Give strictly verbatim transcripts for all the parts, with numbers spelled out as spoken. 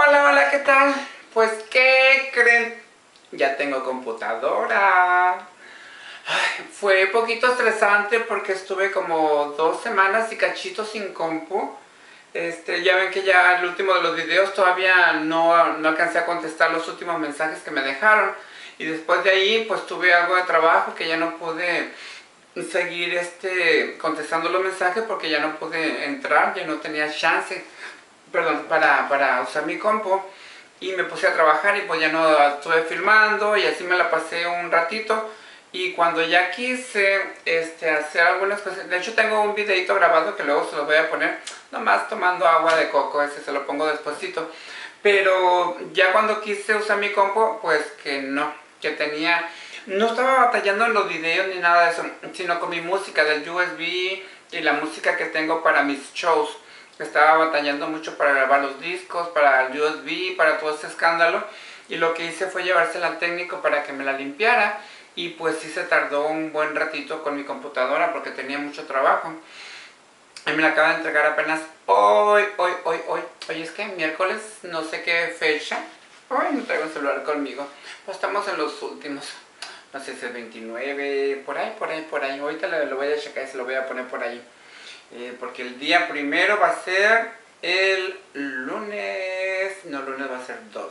Hola, hola, ¿qué tal? Pues, ¿qué creen? Ya tengo computadora. Ay, fue poquito estresante porque estuve como dos semanas y cachito sin compu. Este, ya ven que ya el último de los videos todavía no, no alcancé a contestar los últimos mensajes que me dejaron. Y después de ahí, pues tuve algo de trabajo que ya no pude seguir este, contestando los mensajes porque ya no pude entrar, ya no tenía chance, perdón, para, para usar mi compu. Y me puse a trabajar y pues ya no estuve filmando y así me la pasé un ratito. Y cuando ya quise este, hacer algunas cosas, de hecho tengo un videito grabado que luego se los voy a poner, nomás tomando agua de coco, ese se lo pongo despuesito. Pero ya cuando quise usar mi compu, pues que no, que tenía, no estaba batallando en los videos ni nada de eso, sino con mi música del U S B y la música que tengo para mis shows. Estaba batallando mucho para grabar los discos, para el U S B, para todo ese escándalo. Y lo que hice fue llevársela al técnico para que me la limpiara. Y pues sí se tardó un buen ratito con mi computadora porque tenía mucho trabajo. Y me la acaba de entregar apenas hoy, hoy, hoy, hoy. Hoy es que miércoles, no sé qué fecha. Ay, no traigo el celular conmigo. Pues estamos en los últimos. No sé si es veintinueve, por ahí, por ahí, por ahí. Ahorita lo, lo voy a checar y se lo voy a poner por ahí. Eh, porque el día primero va a ser el lunes. No, lunes va a ser dos.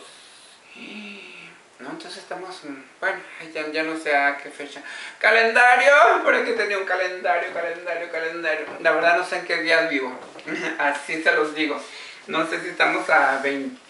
No, entonces estamos, bueno, ya, ya no sé a qué fecha. ¡Calendario! Por aquí tenía un calendario, calendario, calendario. La verdad no sé en qué días vivo. Así se los digo. No sé si estamos a veinte...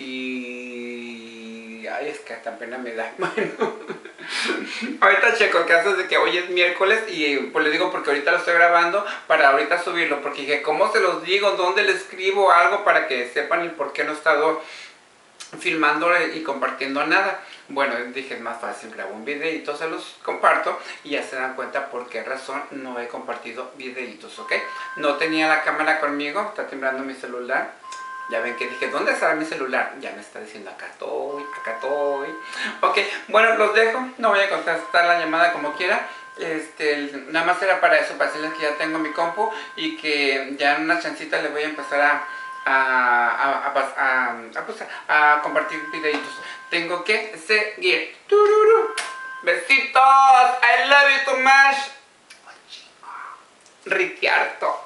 Ay, es que hasta pena me da. Bueno, ahorita checo el caso de que hoy es miércoles y pues les digo porque ahorita lo estoy grabando para ahorita subirlo. Porque dije, ¿cómo se los digo? ¿Dónde le escribo algo para que sepan el por qué no he estado filmando y compartiendo nada? Bueno, dije, es más fácil, grabo un videito, se los comparto y ya se dan cuenta por qué razón no he compartido videitos, ¿ok? No tenía la cámara conmigo, está temblando mi celular. Ya ven que dije, ¿dónde estará mi celular? Ya me está diciendo, acá estoy, acá estoy. Ok, bueno, los dejo, no voy a contestar la llamada como quiera. Este, nada más era para eso, para decirles que ya tengo mi compu y que ya en una chancita les voy a empezar a A, a, a, a, a, a compartir videitos. Tengo que seguir. ¡Tururu! Besitos. I love you too much. Ricciardo.